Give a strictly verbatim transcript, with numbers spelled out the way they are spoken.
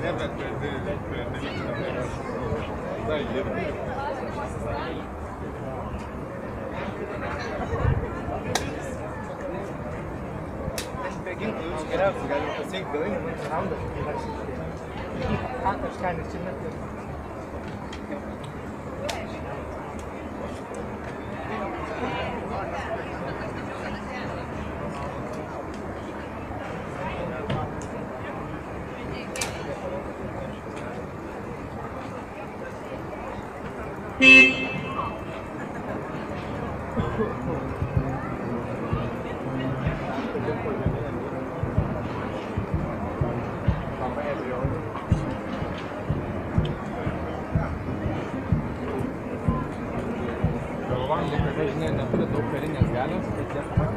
Ne, bet pernelyg tai irgi. Be ginklų jūs geriausiai galima pasiekti galinį, man raundas įrašyti. Ką kažką nežinoti. Galvojant, kad žinai, neturi daug karinės galios, bet jie